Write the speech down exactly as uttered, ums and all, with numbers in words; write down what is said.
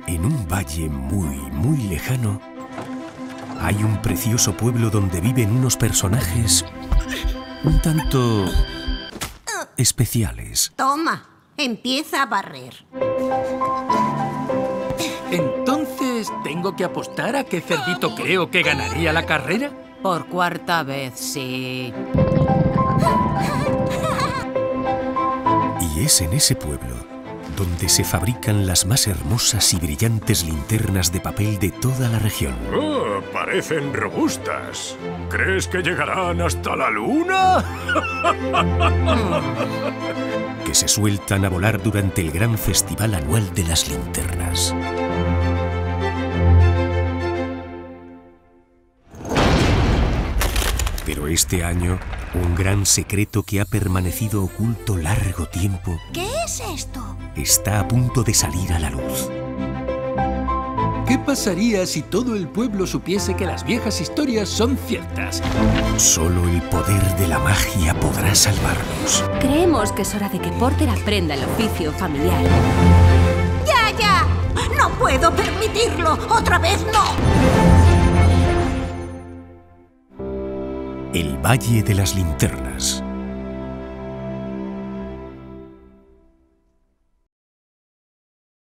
En un valle muy, muy lejano, hay un precioso pueblo donde viven unos personajes un tanto especiales. Toma, empieza a barrer. Entonces, ¿tengo que apostar a qué cerdito creo que ganaría la carrera? Por cuarta vez, sí. Y es en ese pueblo donde se fabrican las más hermosas y brillantes linternas de papel de toda la región. Oh, parecen robustas. ¿Crees que llegarán hasta la luna? Que se sueltan a volar durante el gran festival anual de las linternas. Pero este año, un gran secreto que ha permanecido oculto largo tiempo... ¿Qué es esto? ...está a punto de salir a la luz. ¿Qué pasaría si todo el pueblo supiese que las viejas historias son ciertas? Solo el poder de la magia podrá salvarnos. Creemos que es hora de que Porter aprenda el oficio familiar. ¡Ya, ya! ¡No puedo permitirlo! ¡Otra vez no! El Valle de las Linternas.